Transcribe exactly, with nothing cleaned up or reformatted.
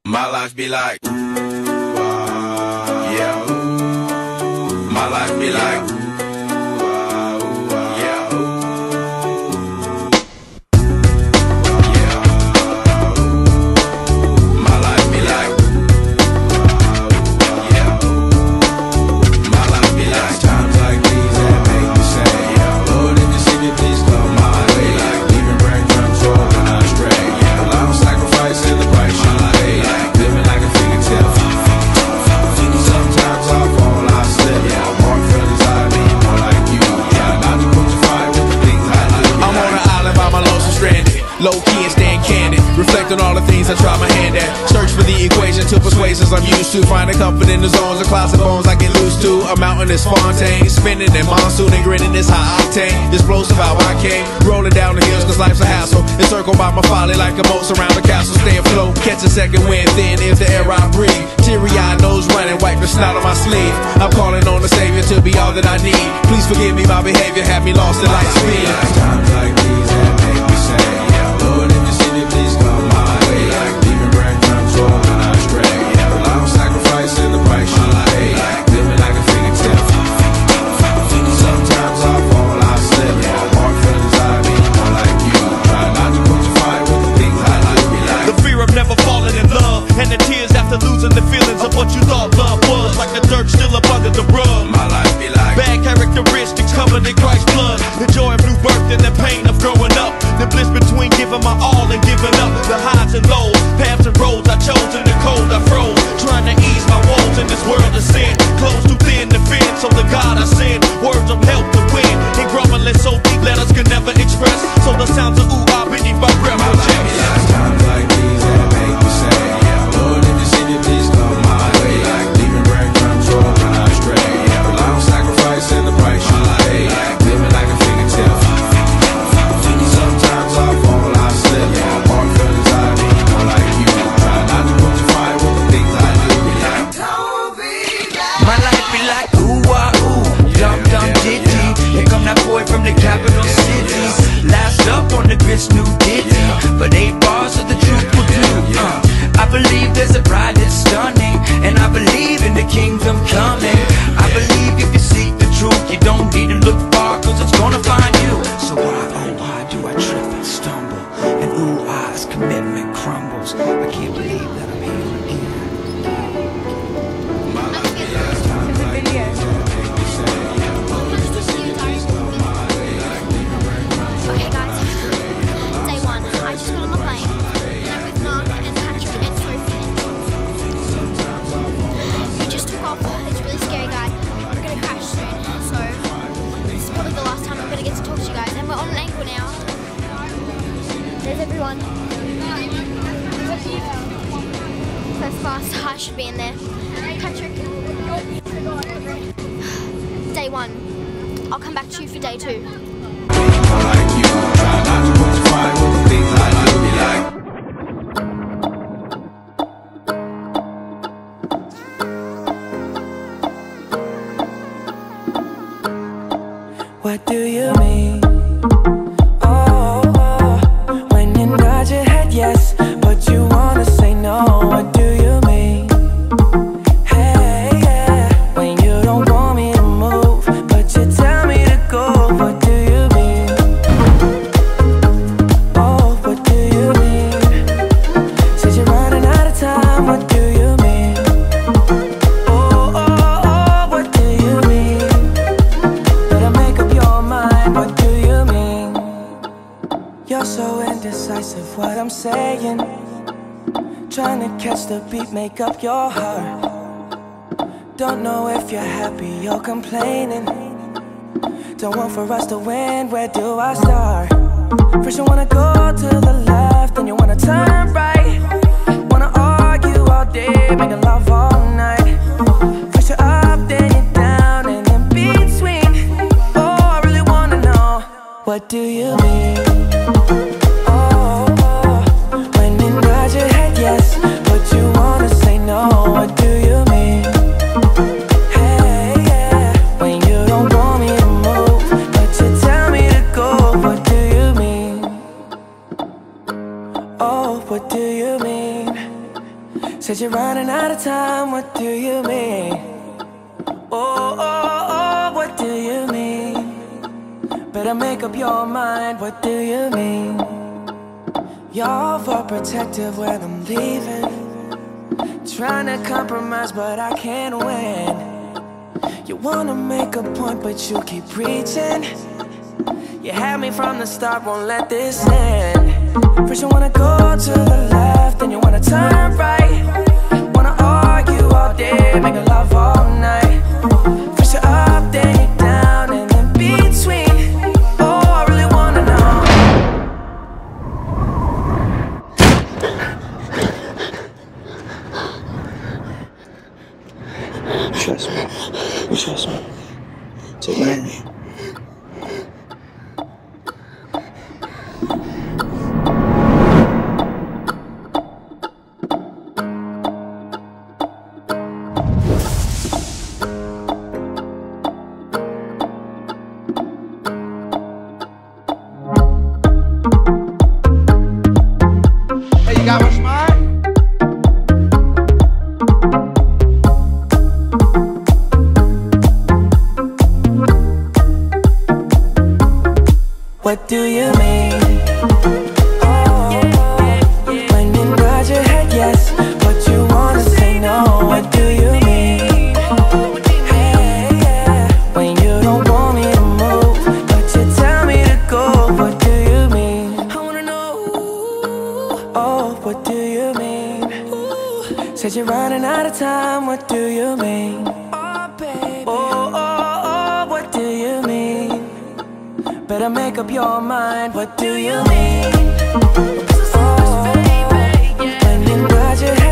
My life be like, ooh, ah, yeah, ooh. My life be like, ooh, ah, ooh, ah, yeah, ooh. Yeah, ooh. My life be like, ooh, ah, yeah, ooh. My life be like times like these that make me say, yeah, Lord, if you see me, please come my way. Like leaving breadcrumbs all when I stray. Yeah, a lot of sacrifice in the price you pay. Like living like a fingertip. Sometimes I fall, I slip. Yeah, I'm more feelings I need, more like you. Yeah, not to crucify with the things I do. I'm on an island by my lonesome stranded, low key and staying candid, reflect on all the things I try my hand at. Search for the equation to persuasions I'm used to. Finding comfort in the zones of clouds and bones I get loose to. A mountain is Fontaine, spinning in monsoon and grinning is high octane. Explosive how I came, rolling down the hills cause life's a hassle. Encircled by my folly like a moat around the castle. Stay afloat, catch a second wind, thin is the air I breathe. Teary-eyed, nose running, wipe the snot on my sleeve. I'm calling on the Savior to be all that I need. Please forgive me, my behavior had me lost in light speed. Times like these that make me say, yeah, Lord, if you see me, please come my way. Like leaving breadcrumbs all when I stray. Yeah, a lot of sacrifice in the price you pay. Like living like a fingertip. Sometimes I fall, I slip. Yeah, more feelings I need, more like you. Try not to crucify with the things I like. Be like the fear of never falling in love, and the tears after losing the feelings of what you thought love was. Like the dirt still up under the rug. My life be like bad characteristics covered in Christ's blood. The joy of new birth and the pain of growing up. The bliss between giving my all and giving up. The highs and lows, paths and roads I chose. In the cold I froze, trying to ease my woes in this world of sin. Close too thin to fit, so the God I send words of help to win. And grumbling so deep letters could never express. So the sounds of ooh ah beneath my breath will chest. Times like these that make me say, yeah, Lord, if you see me, please come my way. Like leaving breadcrumbs all when I stray. Yeah, a lot of sacrifice in the price you pay. Like living like a fingertip. Sometimes I fall, I slip. Yeah, more feelings I need, more like you. Try not to crucify with the things I do. Like, my life be like ooh ah ooh, dum dum ditty. Here come that boy from the capital city. Last up on the grits, new ditty. But eight bars of the truth will do. Uh, I believe there's a bride that's stunning, and I believe in the kingdom coming. I believe if you seek the truth, you don't need to look far, cause it's gonna find you. So why, oh why do I trip and stumble? And ooh ah's commitment crumbles. I can't believe that I'm here again. my life be like times like these that make me say, yeah, Lord, if you see me, please come my way. Like leaving breadcrumbs all Okay when guys, I stray. day one, I just got on the plane, and I'm with Mark and Patrick and Sophie. He just took off, he's a really scary guy. We're gonna crash soon, so this is probably the last time I'm gonna get to talk to you guys. And we're on an angle now. There's everyone. First class, I should be in there. Patrick. Day one. I'll come back to you for day two. More like you. Try not to crucify with the things I do. Be like What do you mean? Oh, oh, when you nod your head yes, but you wanna say no. What do you mean? Hey, yeah, when you don't want me to move, but you tell me to go. What do you mean? Oh, what do you mean? Said you're running out of time. What do you mean? Oh, oh, oh, what do you mean? Better make up your mind. What do you mean? You're so indecisive, what I'm saying. Trying to catch the beat, make up your heart. Don't know if you're happy or complaining. Don't want for us to win, where do I start? First you wanna go to the left, then you wanna turn right. Wanna argue all day, making love all night. First you're up, then you're down, and in between. Oh, I really wanna know, what do you mean? Oh, oh, when you nod your head yes, but you wanna say no. What do you mean? Hey, yeah, when you don't want me to move, but you tell me to go. What do you mean? Oh, what do you mean? Said you're running out of time, what do you mean? Oh, oh, oh, what do you mean? Better make up your mind, what do you mean? You're overprotective when I'm leaving, trying to compromise but I can't win. You wanna make a point but you keep preaching. You had me from the start, won't let this end. First you wanna go to the left, then you wanna turn right. Wanna argue all day, make love all night. First you're up, then you're down, and in between. Oh, I really wanna know. Trust me. Trust me. Take my hand. Hey, you got my smart? What do you mean? Oh, when you nod your head yes, but you wanna say no. What do you mean? Hey, yeah. When you don't want me to move, but you tell me to go. What do you mean? I wanna know. Oh, what do you mean? Said you're running out of time. What do you mean? Oh, baby. Oh, oh, oh, what do you mean? Better make up your mind, what do you mean? Oh, when you nod your head